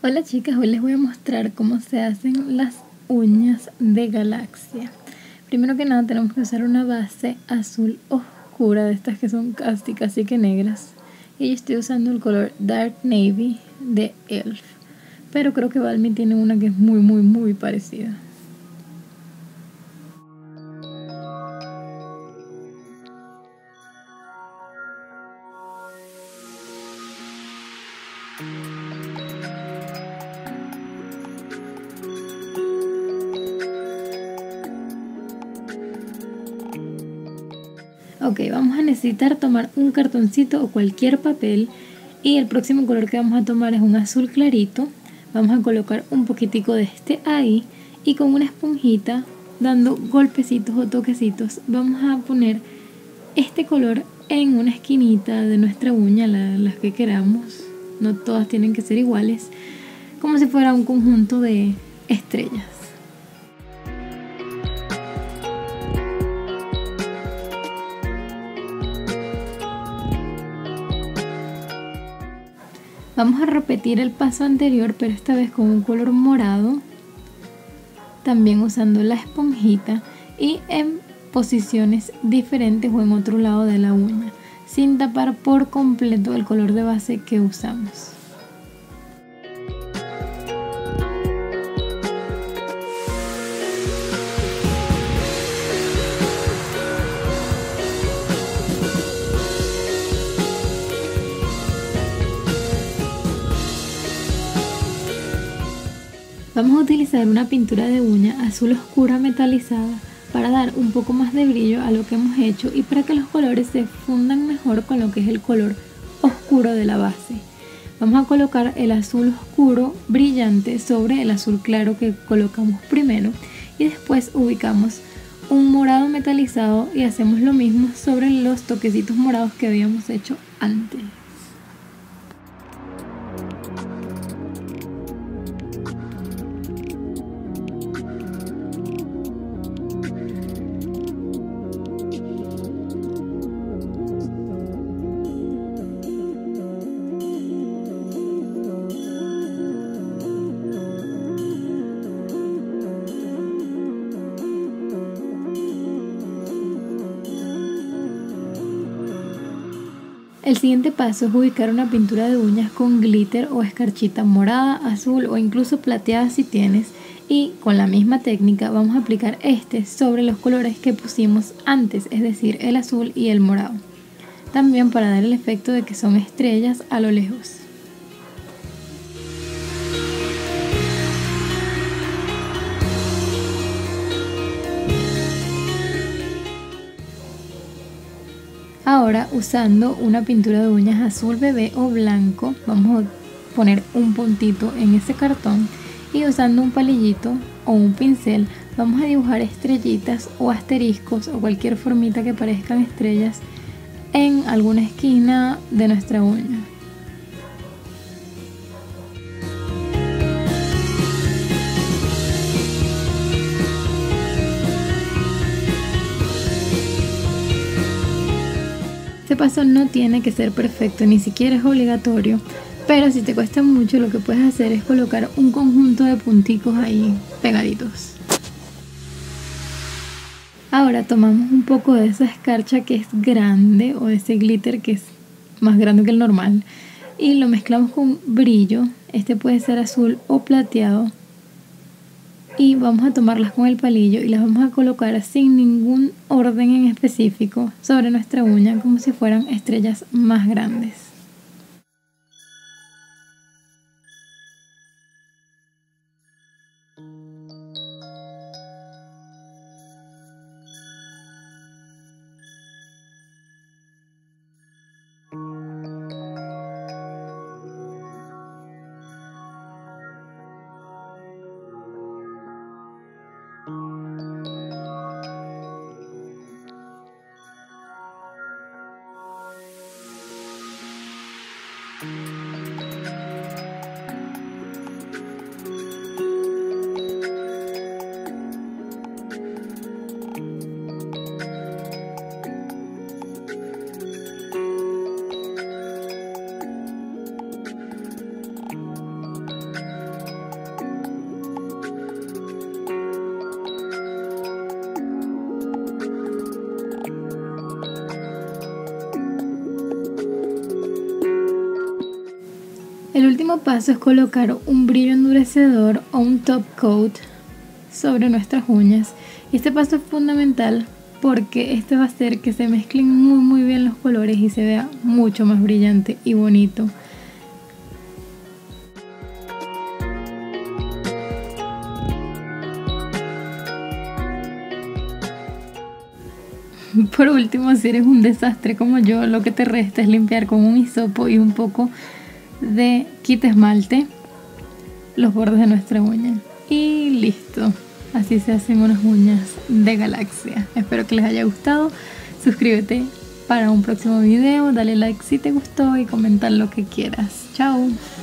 Hola chicas, hoy les voy a mostrar cómo se hacen las uñas de Galaxia. Primero que nada tenemos que usar una base azul oscura, de estas que son casi que negras. Y yo estoy usando el color Dark Navy de Elf. Pero creo que Balmy tiene una que es muy parecida. Ok, vamos a necesitar tomar un cartoncito o cualquier papel y el próximo color que vamos a tomar es un azul clarito. Vamos a colocar un poquitico de este ahí y con una esponjita, dando golpecitos o toquecitos, vamos a poner este color en una esquinita de nuestra uña, las que queramos. No todas tienen que ser iguales, como si fuera un conjunto de estrellas. Vamos a repetir el paso anterior, pero esta vez con un color morado, también usando la esponjita y en posiciones diferentes o en otro lado de la uña, sin tapar por completo el color de base que usamos. Vamos a utilizar una pintura de uña azul oscura metalizada para dar un poco más de brillo a lo que hemos hecho y para que los colores se fundan mejor con lo que es el color oscuro de la base. Vamos a colocar el azul oscuro brillante sobre el azul claro que colocamos primero y después ubicamos un morado metalizado y hacemos lo mismo sobre los toquecitos morados que habíamos hecho antes. El siguiente paso es ubicar una pintura de uñas con glitter o escarchita morada, azul o incluso plateada si tienes, y con la misma técnica vamos a aplicar este sobre los colores que pusimos antes, es decir, el azul y el morado, también para dar el efecto de que son estrellas a lo lejos. Ahora, usando una pintura de uñas azul bebé o blanco, vamos a poner un puntito en ese cartón y usando un palillito o un pincel vamos a dibujar estrellitas o asteriscos o cualquier formita que parezcan estrellas en alguna esquina de nuestra uña. Este paso no tiene que ser perfecto, ni siquiera es obligatorio, pero si te cuesta mucho lo que puedes hacer es colocar un conjunto de punticos ahí pegaditos. Ahora tomamos un poco de esa escarcha que es grande o de ese glitter que es más grande que el normal y lo mezclamos con brillo, este puede ser azul o plateado. Y vamos a tomarlas con el palillo y las vamos a colocar sin ningún orden en específico sobre nuestra uña como si fueran estrellas más grandes. El último paso es colocar un brillo endurecedor o un top coat sobre nuestras uñas. Y este paso es fundamental porque este va a hacer que se mezclen muy bien los colores y se vea mucho más brillante y bonito. Por último, si eres un desastre como yo, lo que te resta es limpiar con un hisopo y un poco de quita esmalte los bordes de nuestra uña. Y listo. Así se hacen unas uñas de galaxia. Espero que les haya gustado. Suscríbete para un próximo video. Dale like si te gustó y comentar lo que quieras. Chao.